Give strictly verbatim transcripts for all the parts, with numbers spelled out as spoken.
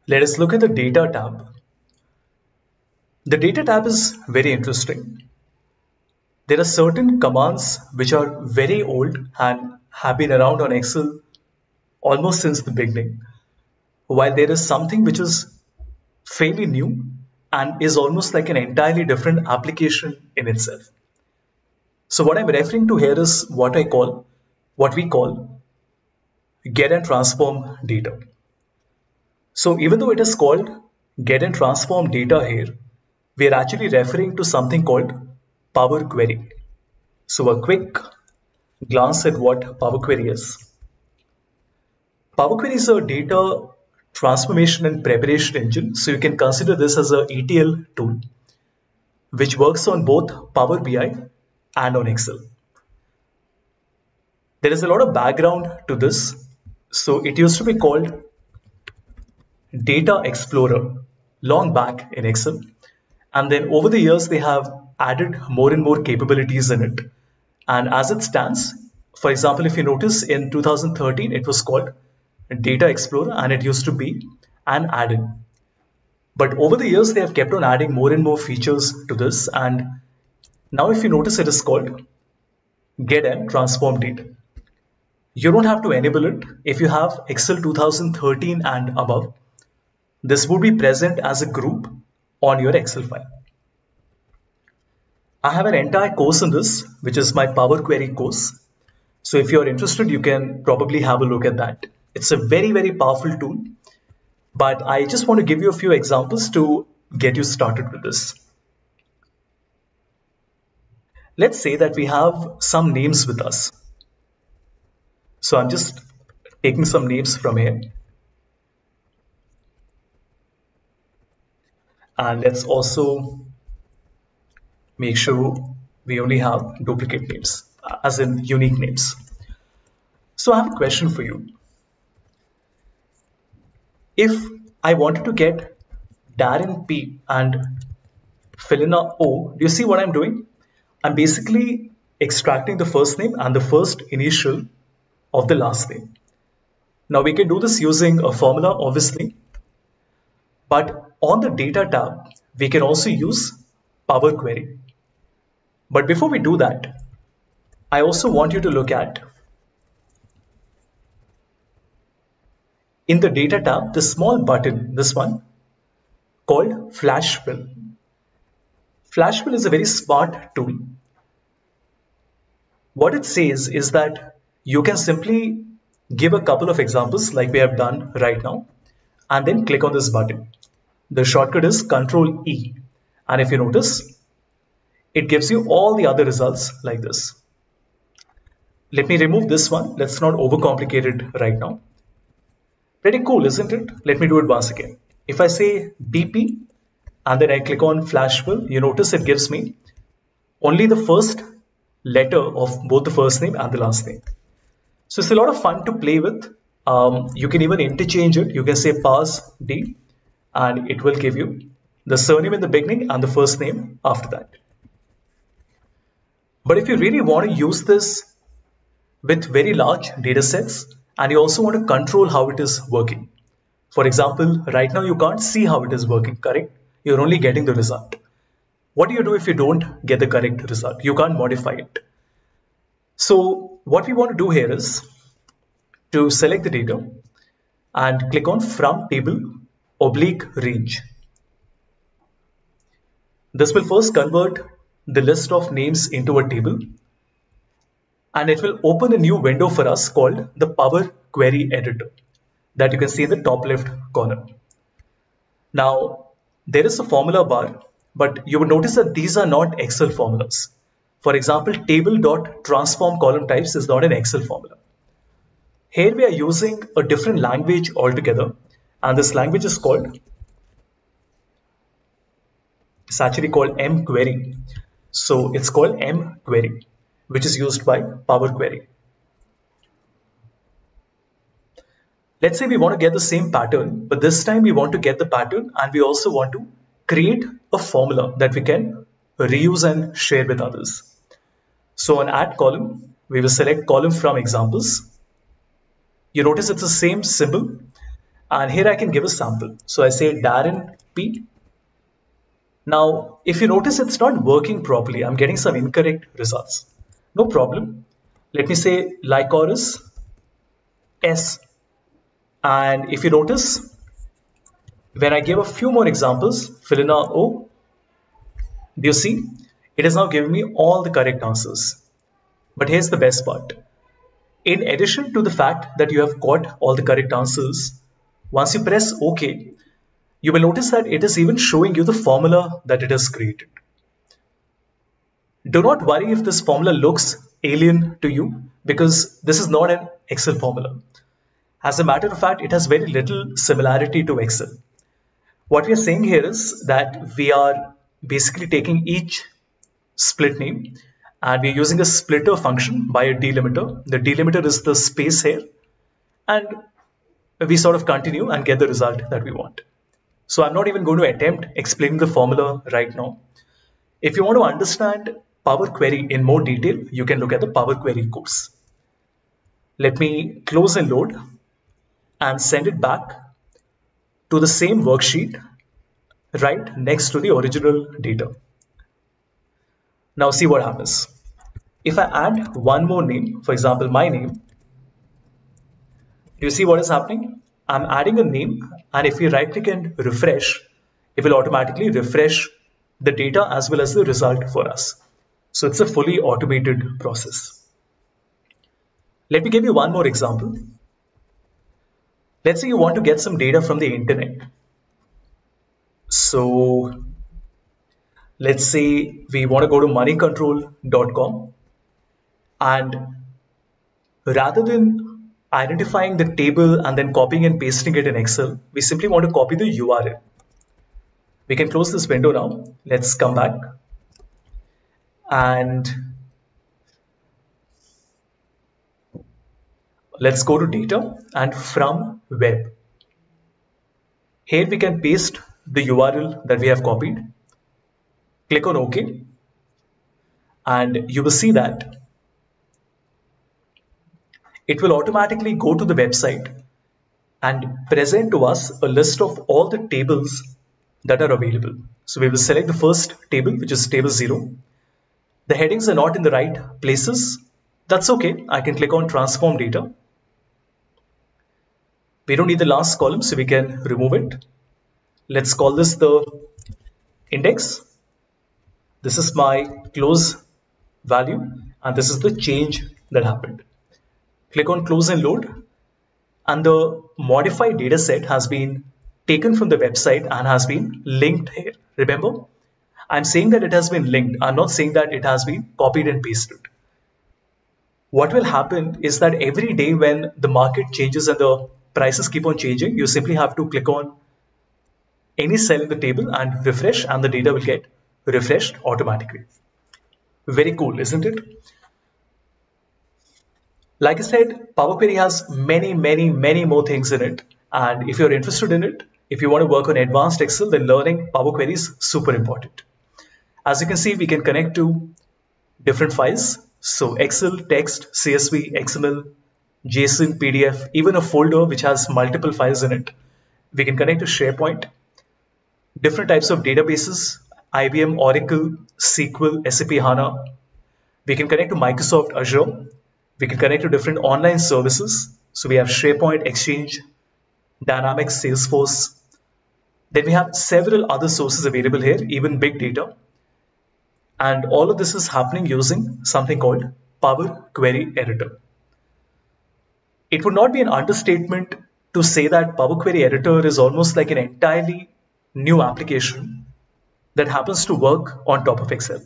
Let us look at the Data tab. The Data tab is very interesting. There are certain commands which are very old and have been around on Excel almost since the beginning, while there is something which is fairly new and is almost like an entirely different application in itself. So what I'm referring to here is what I call, what we call get and transform data. So even though it is called get and transform data here, we are actually referring to something called Power Query. So a quick glance at what Power Query is. Power Query is a data transformation and preparation engine. So you can consider this as a E T L tool, which works on both Power B I and on Excel. There is a lot of background to this. So it used to be called Data Explorer long back in Excel. And then over the years, they have added more and more capabilities in it. And as it stands, for example, if you notice in two thousand thirteen, it was called Data Explorer and it used to be an add-in. But over the years, they have kept on adding more and more features to this. And now if you notice, it is called Get and Transform Data. You don't have to enable it. If you have Excel two thousand thirteen and above, this would be present as a group on your Excel file. I have an entire course in this, which is my Power Query course. So if you're interested, you can probably have a look at that. It's a very, very powerful tool, but I just want to give you a few examples to get you started with this. Let's say that we have some names with us. So I'm just taking some names from here. And let's also make sure we only have duplicate names, as in unique names. So I have a question for you. If I wanted to get Darren P and Philina O, do you see what I'm doing? I'm basically extracting the first name and the first initial of the last name. Now we can do this using a formula, obviously, but on the Data tab, we can also use Power Query. But before we do that, I also want you to look at, in the Data tab, the small button, this one, called Flash Fill. Flash Fill is a very smart tool. What it says is that you can simply give a couple of examples like we have done right now, and then click on this button. The shortcut is Control E. And if you notice, it gives you all the other results like this. Let me remove this one. Let's not overcomplicate it right now. Pretty cool, isn't it? Let me do it once again. If I say D P and then I click on Flash Fill, you notice it gives me only the first letter of both the first name and the last name. So it's a lot of fun to play with. Um, you can even interchange it. You can say parse D and it will give you the surname in the beginning and the first name after that. But if you really want to use this with very large data sets and you also want to control how it is working. For example, right now you can't see how it is working, correct? You're only getting the result. What do you do if you don't get the correct result? You can't modify it. So what we want to do here is to select the data and click on From Table oblique range. This will first convert the list of names into a table and it will open a new window for us called the Power Query Editor that you can see in the top left corner. Now there is a formula bar, but you would notice that these are not Excel formulas. For example, table.transform column types is not an Excel formula. Here we are using a different language altogether, and this language is called, it's actually called mQuery. So it's called mQuery, which is used by Power Query. Let's say we want to get the same pattern, but this time we want to get the pattern and we also want to create a formula that we can reuse and share with others. So on Add Column, we will select Column from Examples. You notice it's the same symbol And here I can give a sample. So I say Darren P. Now, if you notice it's not working properly, I'm getting some incorrect results. No problem. Let me say Lycoris S. And if you notice, when I give a few more examples, Filina O, do you see? It is now giving me all the correct answers. But here's the best part. In addition to the fact that you have got all the correct answers, once you press OK, you will notice that it is even showing you the formula that it has created. Do not worry if this formula looks alien to you, because this is not an Excel formula. As a matter of fact, it has very little similarity to Excel. What we are saying here is that we are basically taking each split name and we're using a splitter function by a delimiter. The delimiter is the space here, and we sort of continue and get the result that we want. So I'm not even going to attempt explaining the formula right now. If you want to understand Power Query in more detail, you can look at the Power Query course. Let me close and load and send it back to the same worksheet right next to the original data. Now see what happens. If I add one more name, for example, my name, do you see what is happening? I'm adding a name, and if we right click and refresh, it will automatically refresh the data as well as the result for us. So it's a fully automated process. Let me give you one more example. Let's say you want to get some data from the internet. So let's say we want to go to money control dot com, and rather than identifying the table and then copying and pasting it in Excel, we simply want to copy the U R L. We can close this window now. Let's come back and let's go to data and from web. Here we can paste the U R L that we have copied. Click on OK, and you will see that it will automatically go to the website and present to us a list of all the tables that are available. So we will select the first table, which is table zero. The headings are not in the right places. That's okay. I can click on transform data. We don't need the last column, so we can remove it. Let's call this the index. This is my close value, and this is the change that happened. Click on close and load, and the modified data set has been taken from the website and has been linked here. Remember, I'm saying that it has been linked. I'm not saying that it has been copied and pasted. What will happen is that every day when the market changes and the prices keep on changing, you simply have to click on any cell in the table and refresh, and the data will get refreshed automatically. Very cool, isn't it? Like I said, Power Query has many, many, many more things in it. And if you're interested in it, if you want to work on advanced Excel, then learning Power Query is super important. As you can see, we can connect to different files. So Excel, text, C S V, X M L, JSON, P D F, even a folder which has multiple files in it. We can connect to SharePoint, different types of databases, I B M, Oracle, S Q L, S A P HANA. We can connect to Microsoft Azure. We can connect to different online services. So we have SharePoint, Exchange, Dynamics, Salesforce. Then we have several other sources available here, even big data. And all of this is happening using something called Power Query Editor. It would not be an understatement to say that Power Query Editor is almost like an entirely new application that happens to work on top of Excel.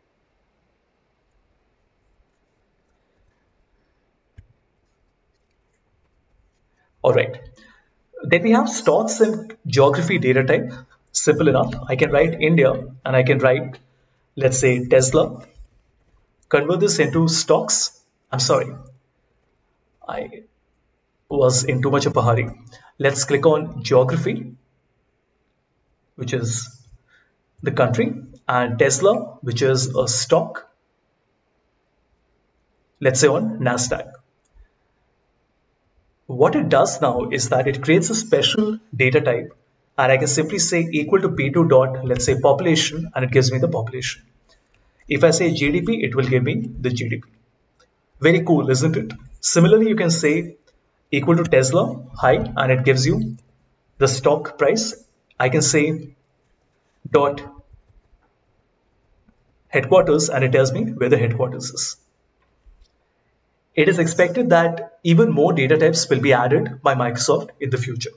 All right. Then we have stocks and geography data type. Simple enough. I can write India and I can write, let's say, Tesla. Convert this into stocks. I'm sorry. I was in too much of a hurry. Let's click on geography, which is the country, and Tesla, which is a stock, let's say on NASDAQ. What it does now is that it creates a special data type, and I can simply say equal to P two dot, let's say population, and it gives me the population. If I say G D P, it will give me the G D P. Very cool, isn't it? Similarly, you can say equal to Tesla, hi, and it gives you the stock price. I can say dot headquarters, and it tells me where the headquarters is. It is expected that even more data types will be added by Microsoft in the future.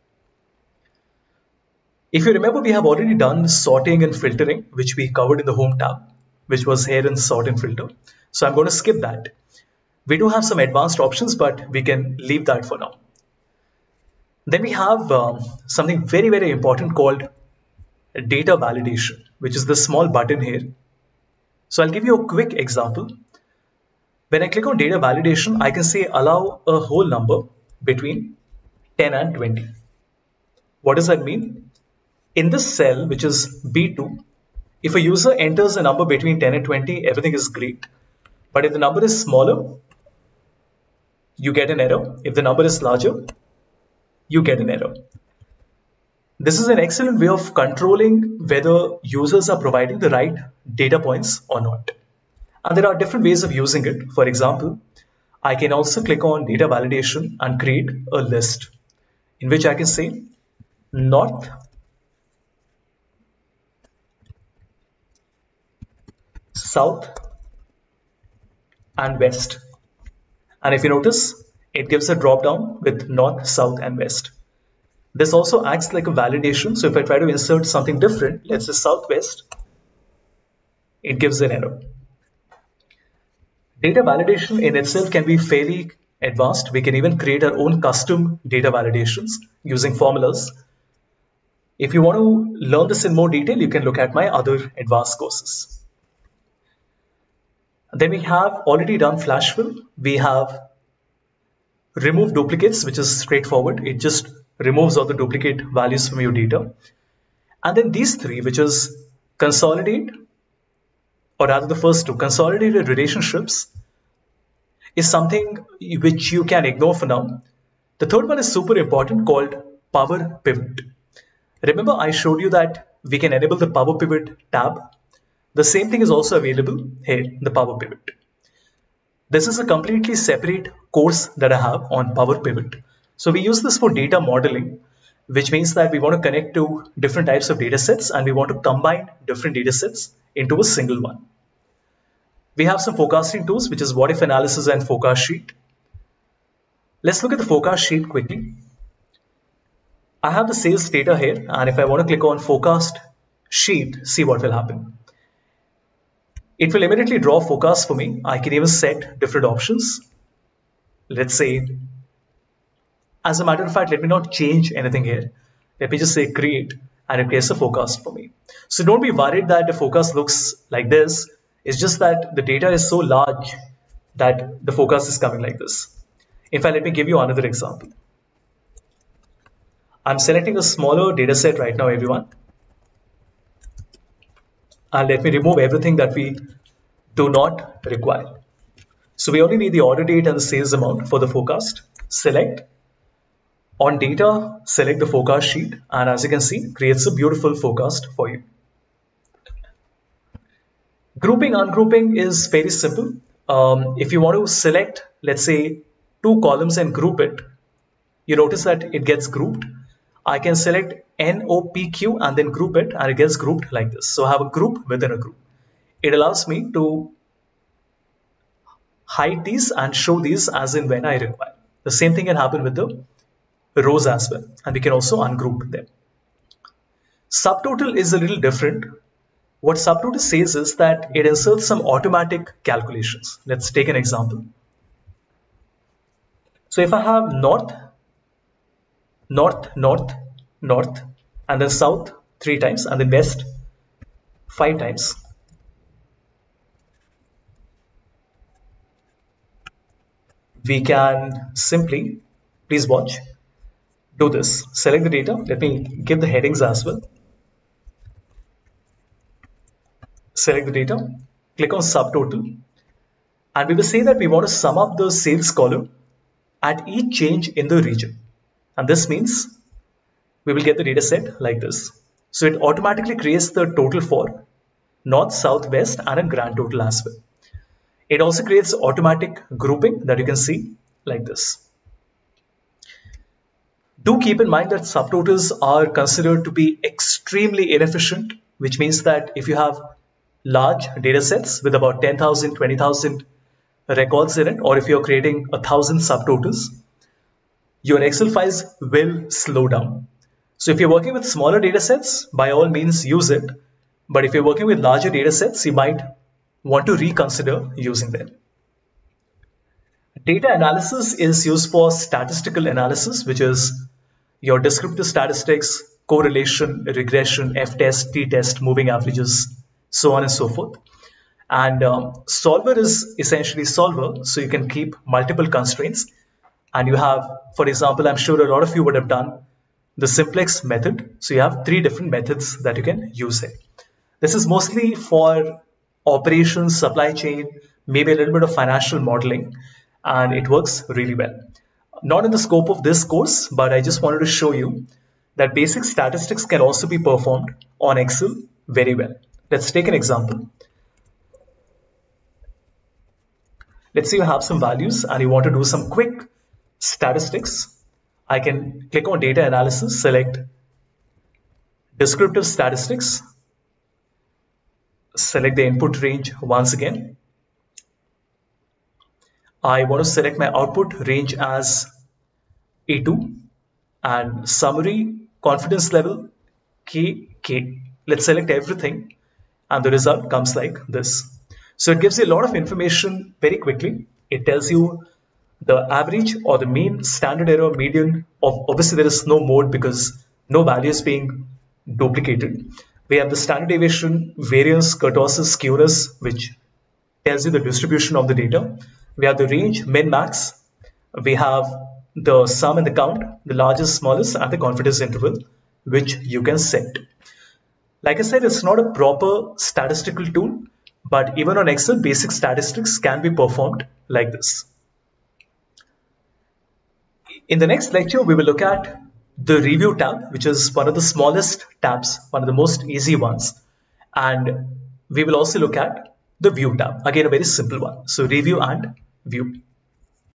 If you remember, we have already done sorting and filtering, which we covered in the Home tab, which was here in sort and filter. So I'm going to skip that. We do have some advanced options, but we can leave that for now. Then we have um, something very, very important called data validation, which is the small button here. So I'll give you a quick example. When I click on data validation, I can say allow a whole number between ten and twenty. What does that mean? In this cell, which is B two, if a user enters a number between ten and twenty, everything is great. But if the number is smaller, you get an error. If the number is larger, you get an error. This is an excellent way of controlling whether users are providing the right data points or not. And there are different ways of using it. For example, I can also click on data validation and create a list in which I can say north, south, and west. And if you notice, it gives a drop down with north, south, and west. This also acts like a validation. So if I try to insert something different, let's say southwest, it gives an error. Data validation in itself can be fairly advanced. We can even create our own custom data validations using formulas. If you want to learn this in more detail, you can look at my other advanced courses. Then we have already done flash fill. We have remove duplicates, which is straightforward. It just removes all the duplicate values from your data. And then these three, which is consolidate, or rather the first two, consolidated relationships, is something which you can ignore for now. The third one is super important, called Power Pivot. Remember, I showed you that we can enable the Power Pivot tab. The same thing is also available here, the Power Pivot. This is a completely separate course that I have on Power Pivot. So we use this for data modeling, which means that we want to connect to different types of data sets and we want to combine different data sets into a single one. We have some forecasting tools, which is what if analysis and forecast sheet. Let's look at the forecast sheet quickly. I have the sales data here, and if I want to click on forecast sheet, see what will happen. It will immediately draw forecasts for me. I can even set different options. Let's say, as a matter of fact, let me not change anything here. Let me just say create, and it creates a forecast for me. So don't be worried that the forecast looks like this. It's just that the data is so large that the forecast is coming like this. In fact, let me give you another example. I'm selecting a smaller data set right now, everyone. And let me remove everything that we do not require. So we only need the order date and the sales amount for the forecast. Select. On data, select the forecast sheet, and as you can see, creates a beautiful forecast for you. Grouping, ungrouping is very simple. Um, if you want to select, let's say, two columns and group it, you notice that it gets grouped. I can select N O P Q and then group it, and it gets grouped like this. So I have a group within a group. It allows me to hide these and show these as in when I require. The same thing can happen with the rows as well, and we can also ungroup them. Subtotal is a little different. What subtotal says is that it inserts some automatic calculations. Let's take an example. So if I have north, north, north, north, and then south three times, and then west five times. We can simply, please watch, do this. Select the data. Let me give the headings as well. Select the data, click on subtotal, and we will say that we want to sum up the sales column at each change in the region. And this means we will get the data set like this. So it automatically creates the total for north, south, west, and a grand total as well. It also creates automatic grouping that you can see like this. Do keep in mind that subtotals are considered to be extremely inefficient, which means that if you have large data sets with about ten thousand, twenty thousand records in it, or if you're creating a thousand subtotals, your Excel files will slow down. So if you're working with smaller data sets, by all means use it. But if you're working with larger data sets, you might want to reconsider using them. Data analysis is used for statistical analysis, which is your descriptive statistics, correlation, regression, F-test, T-test, moving averages, so on and so forth. And um, solver is essentially solver, so you can keep multiple constraints. And you have, for example, I'm sure a lot of you would have done the simplex method. So you have three different methods that you can use here. This is mostly for operations, supply chain, maybe a little bit of financial modeling, and it works really well. Not in the scope of this course, but I just wanted to show you that basic statistics can also be performed on Excel very well. Let's take an example. Let's say you have some values and you want to do some quick statistics. I can click on data analysis, select descriptive statistics, select the input range once again. I want to select my output range as A two and summary confidence level K K. Let's select everything and the result comes like this. So it gives you a lot of information very quickly. It tells you the average or the mean, standard error, median. Of obviously there is no mode because no value is being duplicated. We have the standard deviation, variance, kurtosis, skewness, which tells you the distribution of the data. We have the range, min, max. We have the sum and the count, the largest, smallest, and the confidence interval, which you can set. Like I said, it's not a proper statistical tool, but even on Excel, basic statistics can be performed like this. In the next lecture, we will look at the review tab, which is one of the smallest tabs, one of the most easy ones. And we will also look at the view tab, again a very simple one. So review and view.